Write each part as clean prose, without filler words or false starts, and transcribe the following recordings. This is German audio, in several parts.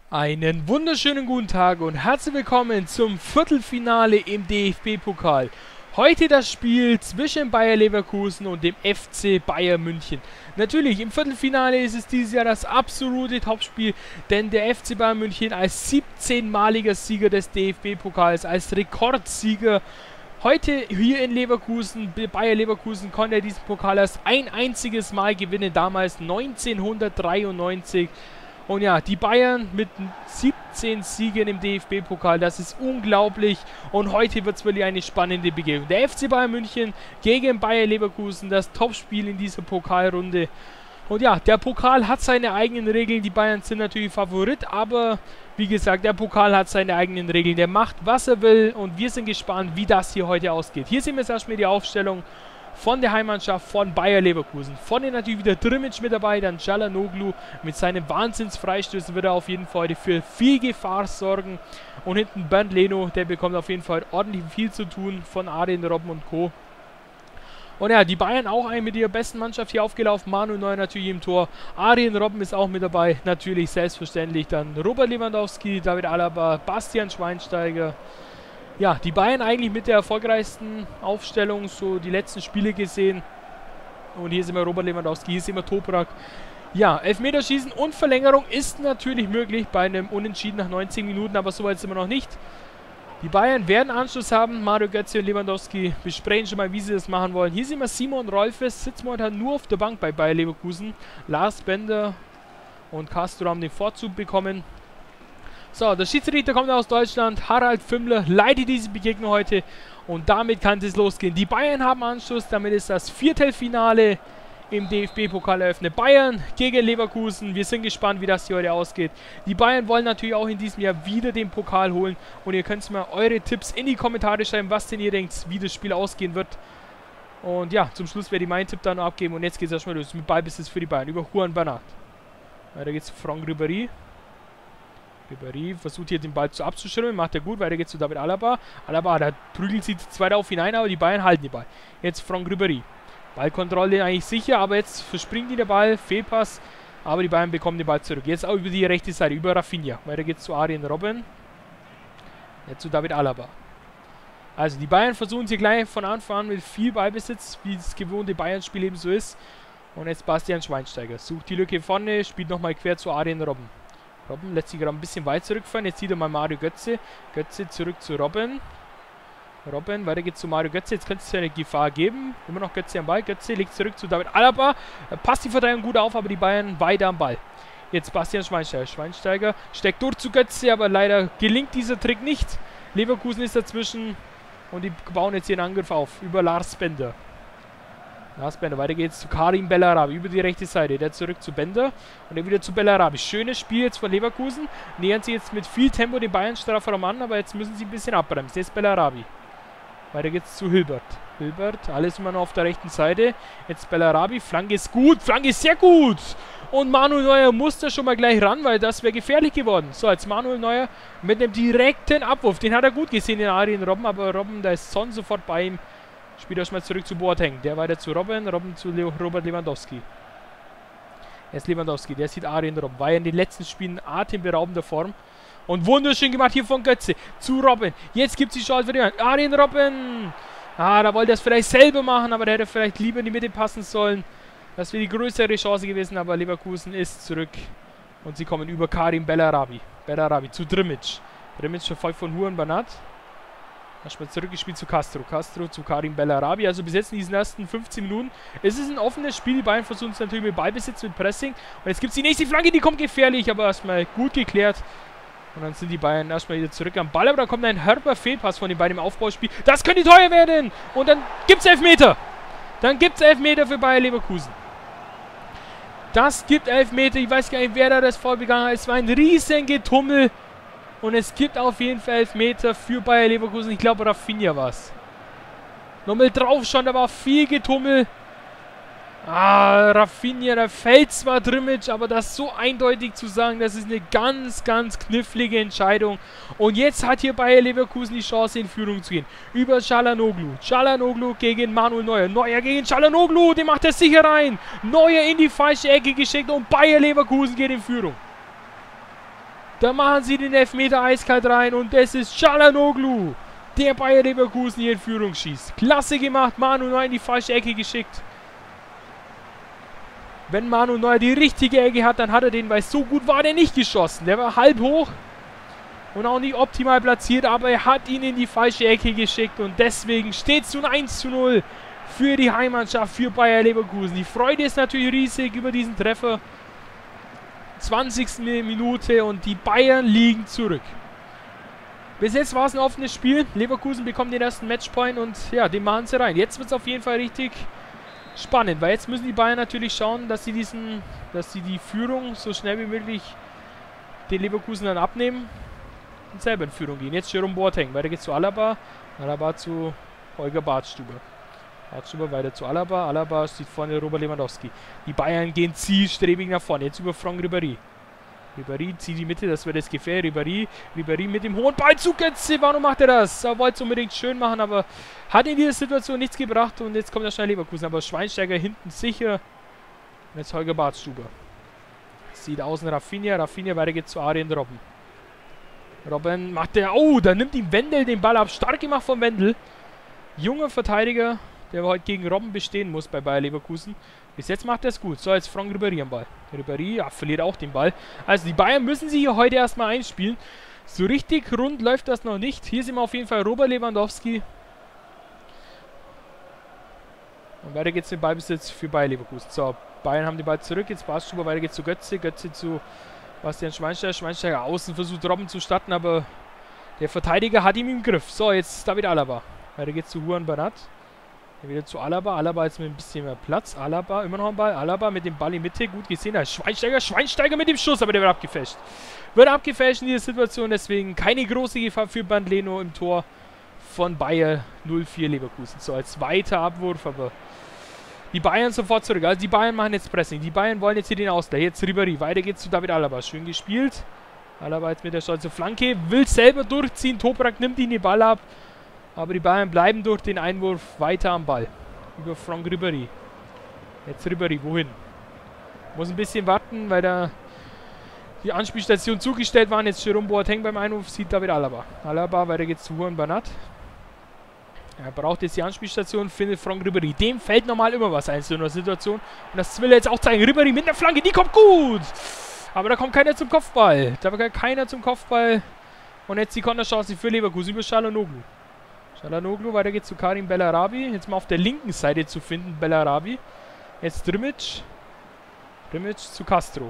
Einen wunderschönen guten Tag und herzlich willkommen zum Viertelfinale im DFB-Pokal. Heute das Spiel zwischen Bayer Leverkusen und dem FC Bayern München. Natürlich, im Viertelfinale ist es dieses Jahr das absolute Topspiel, denn der FC Bayern München als 17-maliger Sieger des DFB-Pokals, als Rekordsieger, heute hier in Leverkusen, Bayer Leverkusen konnte diesen Pokal erst ein einziges Mal gewinnen, damals 1993. Und ja, die Bayern mit 17 Siegen im DFB-Pokal, das ist unglaublich. Und heute wird es wirklich eine spannende Begegnung. Der FC Bayern München gegen Bayer Leverkusen, das Topspiel in dieser Pokalrunde. Und ja, der Pokal hat seine eigenen Regeln. Die Bayern sind natürlich Favorit, aber wie gesagt, der Pokal hat seine eigenen Regeln. Der macht, was er will und wir sind gespannt, wie das hier heute ausgeht. Hier sehen wir jetzt erstmal die Aufstellung von der Heimmannschaft von Bayer Leverkusen. Vorne natürlich wieder Drmic mit dabei, dann Çalhanoğlu mit seinen Wahnsinnsfreistößen wird er auf jeden Fall heute für viel Gefahr sorgen. Und hinten Bernd Leno, der bekommt auf jeden Fall ordentlich viel zu tun von Arjen Robben und Co. Und ja, die Bayern auch mit ihrer besten Mannschaft hier aufgelaufen. Manuel Neuer natürlich im Tor. Arjen Robben ist auch mit dabei. Natürlich selbstverständlich dann Robert Lewandowski, David Alaba, Bastian Schweinsteiger. Ja, die Bayern eigentlich mit der erfolgreichsten Aufstellung, so die letzten Spiele gesehen. Und hier sind wir Robert Lewandowski, hier sind wir Toprak. Ja, Elfmeterschießen und Verlängerung ist natürlich möglich bei einem Unentschieden nach 90 Minuten, aber soweit sind wir noch nicht. Die Bayern werden Anschluss haben. Mario Götze und Lewandowski besprechen schon mal, wie sie das machen wollen. Hier sehen wir Simon Rolfes, sitzt momentan nur auf der Bank bei Bayer Leverkusen. Lars Bender und Castro haben den Vorzug bekommen. So, der Schiedsrichter kommt aus Deutschland, Harald Fümmler leitet diese Begegnung heute und damit kann es losgehen. Die Bayern haben Anschluss, damit ist das Viertelfinale im DFB-Pokal eröffnet. Bayern gegen Leverkusen, wir sind gespannt, wie das hier heute ausgeht. Die Bayern wollen natürlich auch in diesem Jahr wieder den Pokal holen und ihr könnt mal eure Tipps in die Kommentare schreiben, was denn ihr denkt, wie das Spiel ausgehen wird. Und ja, zum Schluss werde ich meinen Tipp dann noch abgeben und jetzt geht es erstmal los mit Ballbesitz für die Bayern über Juan Bernat. Weiter geht's zu Franck Ribéry. Ribéry versucht hier den Ball abzuschirmen, macht er gut, weiter geht's zu David Alaba. Alaba, da prügelt sie zwar auf hinein, aber die Bayern halten den Ball. Jetzt Franck Ribéry. Ballkontrolle eigentlich sicher, aber jetzt verspringt ihn der Ball, Fehlpass, aber die Bayern bekommen den Ball zurück. Jetzt auch über die rechte Seite, über Rafinha. Weiter geht's zu Arjen Robben. Jetzt zu David Alaba. Also die Bayern versuchen es hier gleich von Anfang an mit viel Ballbesitz, wie das gewohnte Bayern-Spiel eben so ist. Und jetzt Bastian Schweinsteiger. Sucht die Lücke vorne, spielt nochmal quer zu Arjen Robben. Robben lässt sich gerade ein bisschen weit zurückfahren. Jetzt sieht er mal Mario Götze. Götze zurück zu Robben. Robben, weiter geht's zu Mario Götze. Jetzt könnte es ja eine Gefahr geben. Immer noch Götze am Ball. Götze legt zurück zu David Alaba. Passt die Verteidigung gut auf, aber die Bayern weiter am Ball. Jetzt Bastian Schweinsteiger. Schweinsteiger steckt durch zu Götze, aber leider gelingt dieser Trick nicht. Leverkusen ist dazwischen und die bauen jetzt hier einen Angriff auf über Lars Bender. Lars Bender, weiter geht's zu Karim Bellarabi über die rechte Seite. Der zurück zu Bender und dann wieder zu Bellarabi. Schönes Spiel jetzt von Leverkusen. Nähern sie jetzt mit viel Tempo den Bayern-Strafraum an, aber jetzt müssen sie ein bisschen abbremsen. Jetzt Bellarabi. Weiter geht's zu Hilbert. Hilbert, alles immer noch auf der rechten Seite. Jetzt Bellarabi. Flanke ist gut. Flanke ist sehr gut. Und Manuel Neuer muss da schon mal gleich ran, weil das wäre gefährlich geworden. So, jetzt Manuel Neuer mit einem direkten Abwurf. Den hat er gut gesehen, den Arjen Robben, aber Robben, da ist Son sofort bei ihm. Spielt erstmal zurück zu Boateng. Der weiter zu Robben. Robben zu Robert Lewandowski. Jetzt Lewandowski. Der sieht Arjen Robben. War ja in den letzten Spielen atemberaubender Form. Und wunderschön gemacht hier von Götze. Zu Robben. Jetzt gibt es die Chance für den Arjen Robben. Ah, da wollte er es vielleicht selber machen, aber der hätte vielleicht lieber in die Mitte passen sollen. Das wäre die größere Chance gewesen, aber Leverkusen ist zurück. Und sie kommen über Karim Bellarabi. Bellarabi zu Drmic. Drmic verfolgt von Juan Bernat. Erstmal zurückgespielt zu Castro. Castro zu Karim Bellarabi. Also bis jetzt in diesen ersten 15 Minuten. Es ist ein offenes Spiel. Die Bayern versuchen es natürlich mit Ballbesitz, mit Pressing. Und jetzt gibt es die nächste Flanke, die kommt gefährlich, aber erstmal gut geklärt. Und dann sind die Bayern erstmal wieder zurück am Ball. Aber da kommt ein herber Fehlpass von den beiden im Aufbauspiel. Das könnte teuer werden. Und dann gibt es Elfmeter. Dann gibt es Elfmeter für Bayer Leverkusen. Das gibt Elfmeter. Ich weiß gar nicht, wer da das vorbegangen hat. Es war ein riesen Getummel. Und es gibt auf jeden Fall Elfmeter für Bayer Leverkusen. Ich glaube, Rafinha war es. Nochmal drauf schon, da war viel Getummel. Ah, Rafinha, da fällt zwar Drmic, aber das so eindeutig zu sagen, das ist eine ganz, ganz knifflige Entscheidung. Und jetzt hat hier Bayer Leverkusen die Chance, in Führung zu gehen. Über Çalhanoğlu. Çalhanoğlu gegen Manuel Neuer. Neuer gegen Çalhanoğlu, den macht er sicher rein. Neuer in die falsche Ecke geschickt und Bayer Leverkusen geht in Führung. Da machen sie den Elfmeter eiskalt rein und es ist Çalhanoğlu, der Bayer Leverkusen hier in Führung schießt. Klasse gemacht, Manu Neuer in die falsche Ecke geschickt. Wenn Manu Neuer die richtige Ecke hat, dann hat er den, weil so gut war der nicht geschossen. Der war halb hoch und auch nicht optimal platziert, aber er hat ihn in die falsche Ecke geschickt und deswegen steht es nun 1:0 für die Heimmannschaft, für Bayer Leverkusen. Die Freude ist natürlich riesig über diesen Treffer. 20. Minute und die Bayern liegen zurück. Bis jetzt war es ein offenes Spiel. Leverkusen bekommt den ersten Matchpoint und ja, den machen sie rein. Jetzt wird es auf jeden Fall richtig spannend, weil jetzt müssen die Bayern natürlich schauen, dass sie die Führung so schnell wie möglich den Leverkusen dann abnehmen und selber in Führung gehen. Jetzt Jerome Boateng, weiter geht's zu Alaba, Alaba zu Holger Badstuber. Badstuber weiter zu Alaba, Alaba steht vorne Robert Lewandowski. Die Bayern gehen zielstrebig nach vorne, jetzt über Franck Ribéry. Ribéry zieht die Mitte, das wird das Gefähr. Ribéry mit dem hohen Ballzug jetzt. Warum macht er das? Er wollte es unbedingt schön machen, aber hat in dieser Situation nichts gebracht. Und jetzt kommt der schnell Leverkusen. Aber Schweinsteiger hinten sicher. Und jetzt Holger Badstuber. Sieht außen Rafinha. Rafinha weiter geht zu Arjen Robben. Robben macht der. Oh, da nimmt ihm Wendel den Ball ab. Stark gemacht von Wendel. Junger Verteidiger, der heute gegen Robben bestehen muss bei Bayer Leverkusen. Bis jetzt macht er es gut. So, jetzt Franck Ribéry am Ball. Ribéry, ja, verliert auch den Ball. Also die Bayern müssen sich hier heute erstmal einspielen. So richtig rund läuft das noch nicht. Hier sind wir auf jeden Fall Robert Lewandowski. Und weiter geht's den Ballbesitz für Bayer Leverkusen. So, Bayern haben den Ball zurück. Jetzt Badstuber, weiter geht's zu Götze. Götze zu Bastian Schweinsteiger. Schweinsteiger außen versucht Robben zu starten, aber der Verteidiger hat ihn im Griff. So, jetzt David Alaba. Weiter geht's zu Juan Bernat. Wieder zu Alaba. Alaba jetzt mit ein bisschen mehr Platz. Alaba immer noch am Ball. Alaba mit dem Ball in Mitte. Gut gesehen. Da ist Schweinsteiger mit dem Schuss, aber der wird abgefälscht. Wird abgefälscht in dieser Situation. Deswegen keine große Gefahr für Bernd Leno im Tor von Bayer 04 Leverkusen. So, als weiter Abwurf, aber die Bayern sofort zurück. Also die Bayern machen jetzt Pressing. Die Bayern wollen jetzt hier den Ausgleich. Jetzt Ribéry. Weiter geht's zu David Alaba. Schön gespielt. Alaba jetzt mit der stolzen Flanke. Will selber durchziehen. Toprak nimmt ihn den Ball ab. Aber die Bayern bleiben durch den Einwurf weiter am Ball. Über Franck Ribéry. Jetzt Ribéry, wohin? Muss ein bisschen warten, weil da die Anspielstation zugestellt waren. Jetzt Jerome Boateng beim Einwurf, sieht David Alaba. Alaba, weiter geht's zu Juan Bernat. Er braucht jetzt die Anspielstation, findet Franck Ribéry. Dem fällt normal immer was ein, so in einer Situation. Und das will er jetzt auch zeigen. Ribéry mit der Flanke, die kommt gut! Aber da kommt keiner zum Kopfball. Da war keiner zum Kopfball. Und jetzt die Konterchance für Leverkusen über Çalhanoğlu. Çalhanoğlu, weiter geht's zu Karim Bellarabi. Jetzt mal auf der linken Seite zu finden, Bellarabi. Jetzt Drmic. Drmic zu Castro.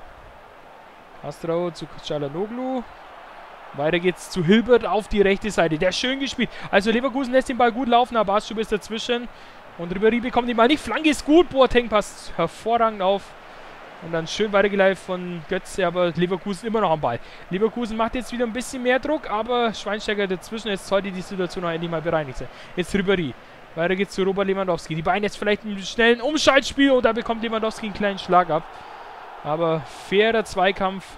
Castro zu Çalhanoğlu. Weiter geht's zu Hilbert auf die rechte Seite. Der schön gespielt. Also Leverkusen lässt den Ball gut laufen, aber Badstuber ist dazwischen. Und Ribéry bekommt den Ball nicht. Flanke ist gut. Boateng passt hervorragend auf. Und dann schön weitergeleitet von Götze, aber Leverkusen immer noch am Ball. Leverkusen macht jetzt wieder ein bisschen mehr Druck, aber Schweinsteiger dazwischen. Jetzt sollte die Situation noch endlich mal bereinigt sein. Jetzt Ribéry. Weiter geht's zu Robert Lewandowski. Die beiden jetzt vielleicht einen schnellen Umschaltspiel und da bekommt Lewandowski einen kleinen Schlag ab. Aber fairer Zweikampf.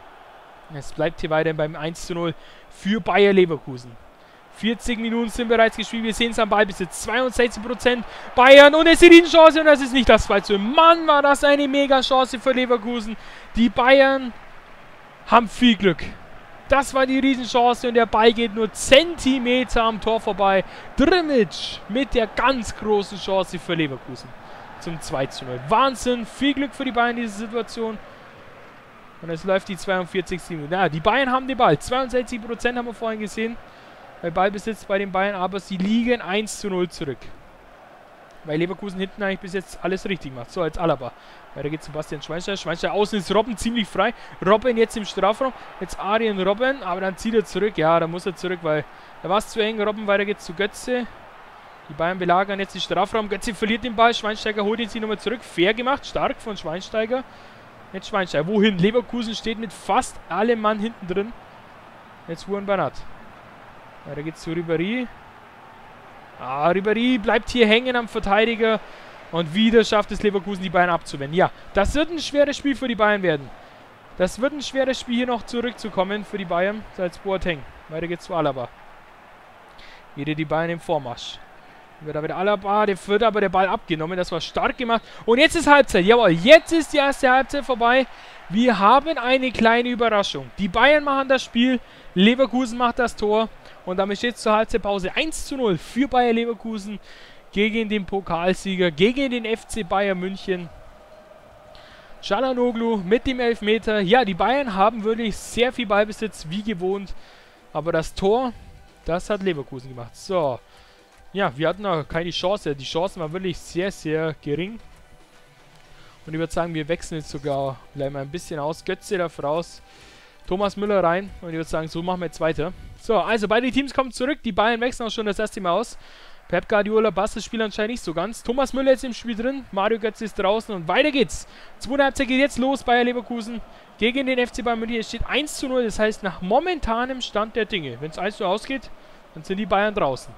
Es bleibt hier weiterhin beim 1:0 für Bayer Leverkusen. 40 Minuten sind bereits gespielt. Wir sehen es am Ballbesitz. 62% Bayern und es ist die Riesenchance und das ist nicht das 2:0. Mann, war das eine Mega-Chance für Leverkusen. Die Bayern haben viel Glück. Das war die Riesenchance und der Ball geht nur Zentimeter am Tor vorbei. Drmic mit der ganz großen Chance für Leverkusen zum 2:0. Wahnsinn, viel Glück für die Bayern in dieser Situation. Und es läuft die 42. Minute. Ja, die Bayern haben den Ball. 62% haben wir vorhin gesehen. Bei Ballbesitz bei den Bayern, aber sie liegen 1:0 zurück. Weil Leverkusen hinten eigentlich bis jetzt alles richtig macht. So, jetzt Alaba. Weiter geht's zu Bastian Schweinsteiger. Schweinsteiger außen ist Robben ziemlich frei. Robben jetzt im Strafraum. Jetzt Arjen Robben, aber dann zieht er zurück. Ja, da muss er zurück, weil da war es zu eng. Robben, weiter geht's zu Götze. Die Bayern belagern jetzt den Strafraum. Götze verliert den Ball. Schweinsteiger holt ihn sich nochmal zurück. Fair gemacht, stark von Schweinsteiger. Jetzt Schweinsteiger. Wohin? Leverkusen steht mit fast allem Mann hinten drin. Jetzt Juan Bernat. Weiter geht's zu Ribéry. Ah, Ribéry bleibt hier hängen am Verteidiger. Und wieder schafft es Leverkusen, die Bayern abzuwenden. Ja, das wird ein schweres Spiel für die Bayern werden. Das wird ein schweres Spiel, hier noch zurückzukommen für die Bayern. Als Boateng. Weiter geht's zu Alaba. Wieder die Bayern im Vormarsch. Wird aber der Alaba, der wird aber der Ball abgenommen. Das war stark gemacht. Und jetzt ist Halbzeit. Jawohl, jetzt ist die erste Halbzeit vorbei. Wir haben eine kleine Überraschung. Die Bayern machen das Spiel, Leverkusen macht das Tor und damit steht es zur Halbzeitpause 1:0 für Bayer Leverkusen gegen den Pokalsieger, gegen den FC Bayern München. Çalhanoğlu mit dem Elfmeter. Ja, die Bayern haben wirklich sehr viel Ballbesitz, wie gewohnt. Aber das Tor, das hat Leverkusen gemacht. So, ja, wir hatten auch keine Chance. Die Chancen waren wirklich sehr, sehr gering. Und ich würde sagen, wir wechseln jetzt sogar, bleiben wir ein bisschen aus. Götze darf raus, Thomas Müller rein. Und ich würde sagen, so machen wir jetzt weiter. So, also beide Teams kommen zurück. Die Bayern wechseln auch schon das erste Mal aus. Pep Guardiola passt das Spiel anscheinend nicht so ganz. Thomas Müller ist im Spiel drin. Mario Götze ist draußen und weiter geht's. Zweite Halbzeit geht jetzt los. Bayer Leverkusen gegen den FC Bayern München. Es steht 1:0. Das heißt, nach momentanem Stand der Dinge, wenn es 1:0 ausgeht, dann sind die Bayern draußen.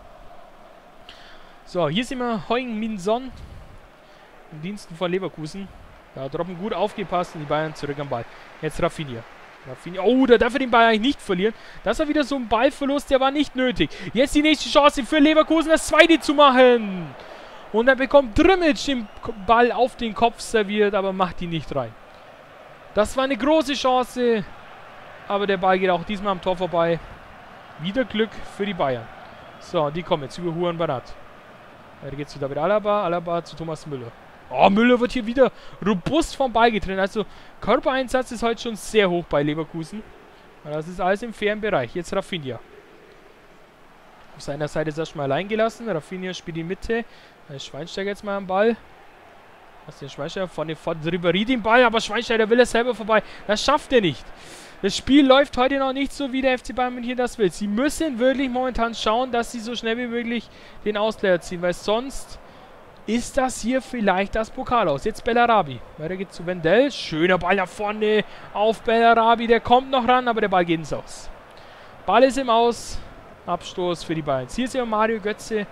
So, hier sind wir Heung-min Son im Diensten von Leverkusen. Da hat Robben gut aufgepasst und die Bayern zurück am Ball. Jetzt Rafinha. Oh, da darf er den Ball eigentlich nicht verlieren. Das war wieder so ein Ballverlust, der war nicht nötig. Jetzt die nächste Chance für Leverkusen, das zweite zu machen. Und dann bekommt Drmic den Ball auf den Kopf serviert, aber macht ihn nicht rein. Das war eine große Chance, aber der Ball geht auch diesmal am Tor vorbei. Wieder Glück für die Bayern. So, die kommen jetzt über Juan Bernat. Da geht es wieder mit Alaba zu Thomas Müller. Oh, Müller wird hier wieder robust vom Ball getrennt. Also Körpereinsatz ist heute schon sehr hoch bei Leverkusen. Das ist alles im fairen Bereich. Jetzt Rafinha. Auf seiner Seite ist er erstmal allein gelassen. Rafinha spielt die Mitte. Da ist Schweinsteiger jetzt mal am Ball. Was ist der Schweinsteiger? Vorne von Ribéry den Ball, aber Schweinsteiger will er selber vorbei. Das schafft er nicht. Das Spiel läuft heute noch nicht so, wie der FC Bayern München das will. Sie müssen wirklich momentan schauen, dass sie so schnell wie möglich den Ausgleich ziehen, weil sonst ist das hier vielleicht das Pokal aus. Jetzt Bellarabi. Weiter geht's zu Wendell. Schöner Ball nach vorne auf Bellarabi. Der kommt noch ran, aber der Ball geht ins Aus. Ball ist im Aus. Abstoß für die Bayern. Hier ist ja Mario Götze.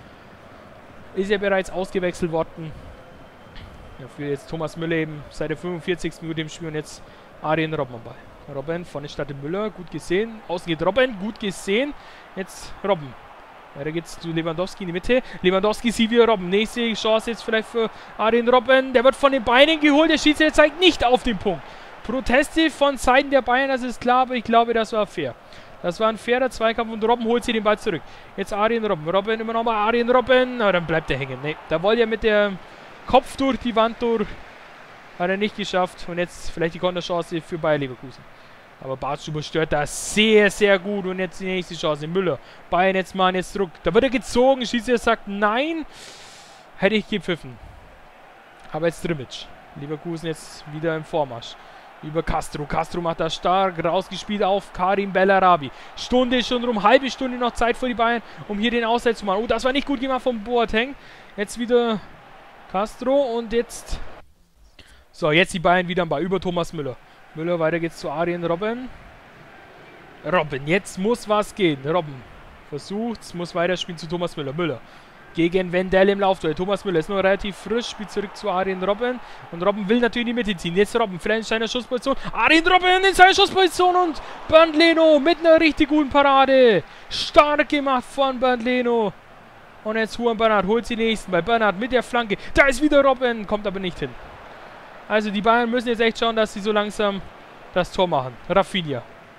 Ist ja bereits ausgewechselt worden. Dafür jetzt Thomas Müller eben seit der 45. Minute im Spiel und jetzt Arjen Robben am Ball. Robben vorne statt Müller. Gut gesehen. Außen geht Robben. Gut gesehen. Jetzt Robben. Weiter geht's zu Lewandowski in die Mitte. Lewandowski sieht wieder Robben. Nächste Chance jetzt vielleicht für Arjen Robben. Der wird von den Beinen geholt. Der Schiedsrichter zeigt nicht auf den Punkt. Proteste von Seiten der Bayern, das ist klar, aber ich glaube, das war fair. Das war ein fairer Zweikampf und Robben holt sich den Ball zurück. Jetzt Arjen Robben. Robben immer nochmal Arjen Robben. Aber dann bleibt er hängen. Nee, da wollte er mit dem Kopf durch die Wand durch. Hat er nicht geschafft. Und jetzt vielleicht die Konterchance für Bayer Leverkusen. Aber Bartstuber stört das sehr, sehr gut. Und jetzt die nächste Chance. Müller. Bayern jetzt mal jetzt Druck. Da wird er gezogen. Schiedsrichter sagt nein. Hätte ich gepfiffen. Aber jetzt Drmic. Leverkusen jetzt wieder im Vormarsch. Über Castro. Castro macht das stark. Rausgespielt auf Karim Bellarabi. Stunde schon rum. Halbe Stunde noch Zeit für die Bayern, um hier den Ausgleich zu machen. Oh, das war nicht gut gemacht von Boateng. Jetzt wieder Castro. Und jetzt... So, jetzt die Bayern wieder am Ball. Über Thomas Müller. Müller, weiter geht's zu Arjen Robben. Robben, jetzt muss was gehen. Robben versucht's, muss weiterspielen zu Thomas Müller. Müller gegen Wendell im Laufduell. Thomas Müller ist noch relativ frisch, spielt zurück zu Arjen Robben. Und Robben will natürlich in die Mitte ziehen. Jetzt Robben, vielleicht in seiner Schussposition. Arjen Robben in seiner Schussposition und Bernd Leno mit einer richtig guten Parade. Stark gemacht von Bernd Leno. Und jetzt Juan Bernat holt sie nächsten bei Bernat mit der Flanke. Da ist wieder Robben, kommt aber nicht hin. Also die Bayern müssen jetzt echt schauen, dass sie so langsam das Tor machen. Rafinha.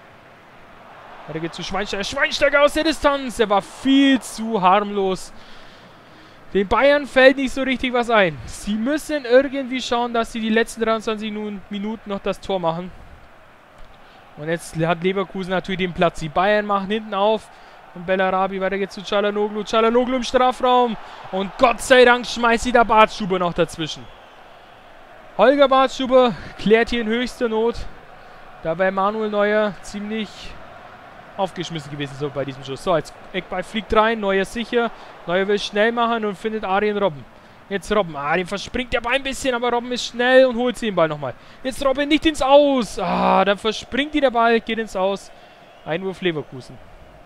Weiter geht's zu Schweinsteiger. Schweinsteiger aus der Distanz. Der war viel zu harmlos. Den Bayern fällt nicht so richtig was ein. Sie müssen irgendwie schauen, dass sie die letzten 23 Minuten noch das Tor machen. Und jetzt hat Leverkusen natürlich den Platz. Die Bayern machen hinten auf. Und Bellarabi, weiter geht's zu Çalhanoğlu. Çalhanoğlu im Strafraum. Und Gott sei Dank schmeißt sie der Bartstuber noch dazwischen. Holger Bartstuber klärt hier in höchster Not. Dabei Manuel Neuer ziemlich aufgeschmissen gewesen so bei diesem Schuss. So, jetzt Eckball fliegt rein. Neuer sicher. Neuer will schnell machen und findet Arjen Robben. Jetzt Robben. Den verspringt der Ball ein bisschen, aber Robben ist schnell und holt sie den Ball nochmal. Jetzt Robben nicht ins Aus. Dann verspringt der Ball, geht ins Aus. Einwurf Leverkusen.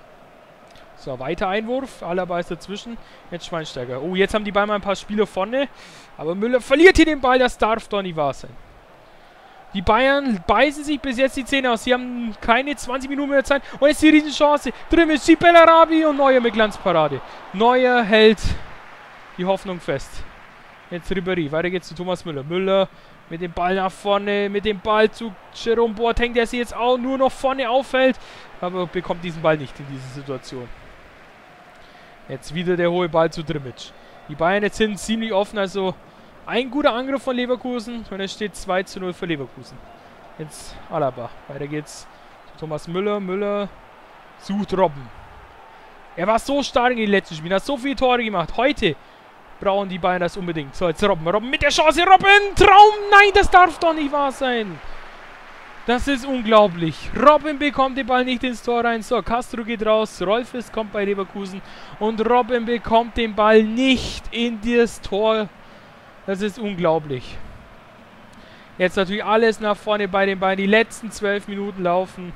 So, weiter Einwurf. Alaba ist dazwischen. Jetzt Schweinsteiger. Oh, jetzt haben die Bayern mal ein paar Spieler vorne. Aber Müller verliert hier den Ball. Das darf doch nicht wahr sein. Die Bayern beißen sich bis jetzt die Zähne aus. Sie haben keine 20 Minuten mehr Zeit. Und jetzt die Riesenchance. Drmic, Bellarabi und Neuer mit Glanzparade. Neuer hält die Hoffnung fest. Jetzt Ribéry. Weiter geht's zu Thomas Müller. Müller Mit dem Ball nach vorne, mit dem Ball zu Jerome Boateng, der sich jetzt auch nur noch vorne auffällt. Aber bekommt diesen Ball nicht in dieser Situation. Jetzt wieder der hohe Ball zu Drmic. Die Bayern jetzt sind ziemlich offen, also ein guter Angriff von Leverkusen und es steht 2:0 für Leverkusen. Jetzt Alaba. Weiter geht's zu Thomas Müller. Müller sucht Robben. Er war so stark in den letzten Spielen, hat so viele Tore gemacht. Heute brauchen die Bayern das unbedingt. So, jetzt Robben. Robben mit der Chance. Robben! Traum! Nein, das darf doch nicht wahr sein. Das ist unglaublich. Robben bekommt den Ball nicht ins Tor rein. So, Castro geht raus. Rolfes kommt bei Leverkusen. Und Robben bekommt den Ball nicht in das Tor. Das ist unglaublich. Jetzt natürlich alles nach vorne bei den Bayern. Die letzten 12 Minuten laufen.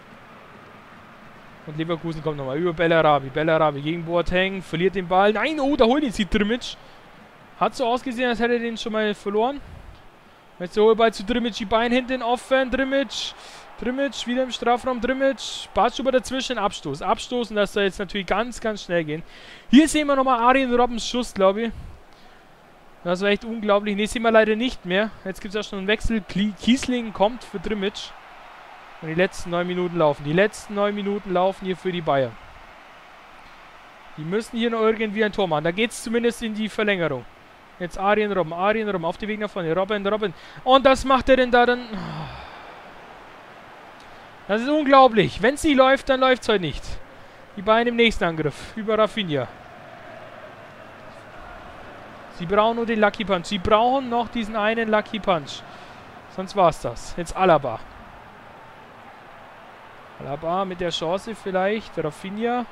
Und Leverkusen kommt nochmal über Bellarabi. Bellarabi gegen Boateng. Verliert den Ball. Nein, oh, da holt ihn sie Drmic. Hat so ausgesehen, als hätte er den schon mal verloren. Jetzt der hohe Ball zu Drmic. Die Beine hinten offen. Drmic wieder im Strafraum. Drmic. Bartschuber dazwischen. Abstoß. Abstoß. Und das soll jetzt natürlich ganz, ganz schnell gehen. Hier sehen wir nochmal Arjen Robbens Schuss, glaube ich. Das war echt unglaublich. Ne, sehen wir leider nicht mehr. Jetzt gibt es auch schon einen Wechsel. Kiesling kommt für Drmic. Und die letzten 9 Minuten laufen. Die letzten 9 Minuten laufen hier für die Bayern. Die müssen hier noch irgendwie ein Tor machen. Da geht es zumindest in die Verlängerung. Jetzt Arjen Robben. Arjen Robben auf den Weg nach vorne. Robben. Und das macht er denn da dann? Das ist unglaublich. Wenn es nicht läuft, dann läuft es heute nicht. Die Bayern im nächsten Angriff. Über Rafinha. Sie brauchen nur den Lucky Punch. Sie brauchen noch diesen einen Lucky Punch. Sonst war es das. Jetzt Alaba. Alaba mit der Chance vielleicht. Rafinha.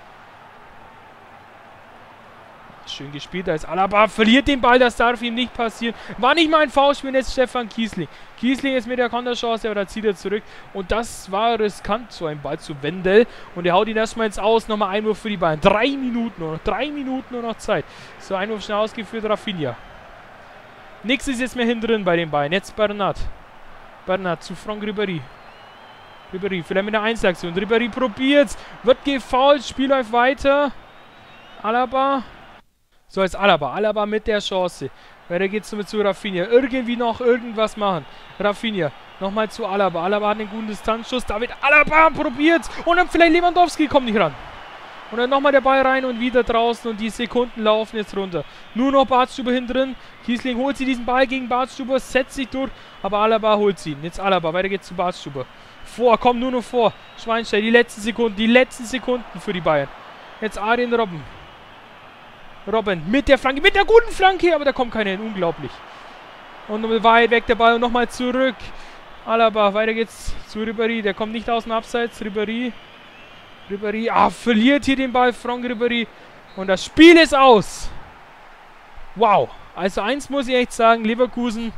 Schön gespielt. Da ist Alaba. Verliert den Ball. Das darf ihm nicht passieren. War nicht mal ein Foulspiel. Jetzt Stefan Kiesling. Kiesling ist mit der Konterchance, aber da zieht er zurück. Und das war riskant, so ein Ball zu Wendel. Und er haut ihn erstmal ins Aus. Nochmal Einwurf für die Bayern. 3 Minuten nur noch. 3 Minuten nur noch Zeit. So, Einwurf schnell ausgeführt. Rafinha. Nichts ist jetzt mehr hinten drin bei den Bayern. Jetzt Bernat. Bernat zu Franck Ribéry. Ribéry, vielleicht mit einer Einzelaktion. Ribéry probiert's. Wird gefoult. Spiel läuft weiter. Alaba. So, jetzt Alaba. Alaba mit der Chance. Weiter geht's somit zu Rafinha. Irgendwie noch irgendwas machen. Rafinha. Nochmal zu Alaba. Alaba hat einen guten Distanzschuss. David Alaba probiert's. Und dann vielleicht Lewandowski kommt nicht ran. Und dann nochmal der Ball rein und wieder draußen. Und die Sekunden laufen jetzt runter. Nur noch Bartstuber hinten drin. Kiesling holt sie diesen Ball gegen Bartstuber. Setzt sich durch. Aber Alaba holt sie. Jetzt Alaba. Weiter geht's zu Bartstuber. Komm nur noch vor. Schweinsteiger. Die letzten Sekunden für die Bayern. Jetzt Arjen Robben. Robben mit der Flanke, mit der guten Flanke, aber da kommt keiner hin, unglaublich. Und weit weg der Ball und nochmal zurück. Alaba, weiter geht's zu Ribéry, der kommt nicht aus dem Abseits. Ribéry, verliert hier den Ball, Franck Ribéry. Und das Spiel ist aus. Wow, also eins muss ich echt sagen, Leverkusen,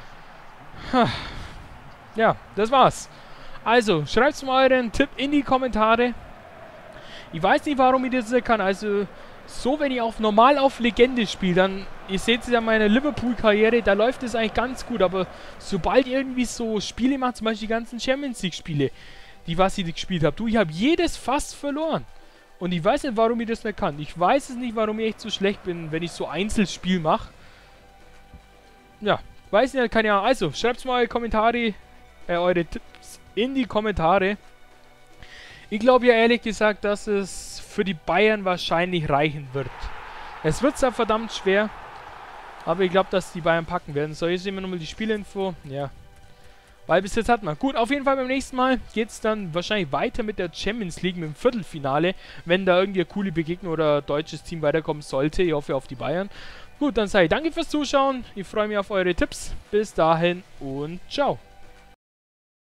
ja, das war's. Also, schreibt mal euren Tipp in die Kommentare. Ich weiß nicht, warum ich das nicht kann, also... So, wenn ich normal auf Legende spiele, dann, ihr seht es ja in meiner Liverpool-Karriere, da läuft es eigentlich ganz gut, aber sobald ihr irgendwie so Spiele macht, zum Beispiel die ganzen Champions League-Spiele, was ich gespielt habe, ich habe jedes fast verloren. Und ich weiß nicht, warum ich das nicht kann. Ich weiß es nicht, warum ich echt so schlecht bin, wenn ich so Einzelspiel mache. Ja, weiß nicht, keine Ahnung. Also, schreibt mal eure Kommentare, eure Tipps in die Kommentare. Ich glaube ja ehrlich gesagt, dass es für die Bayern wahrscheinlich reichen wird. Es wird zwar verdammt schwer, aber ich glaube, dass die Bayern packen werden. So, hier sehen wir nochmal die Spielinfo. Ja, weil bis jetzt hat man. Gut, auf jeden Fall beim nächsten Mal geht es dann wahrscheinlich weiter mit der Champions League, mit dem Viertelfinale, wenn da irgendwie eine coole Begegnung oder ein deutsches Team weiterkommen sollte. Ich hoffe auf die Bayern. Gut, dann sage ich danke fürs Zuschauen. Ich freue mich auf eure Tipps. Bis dahin und ciao.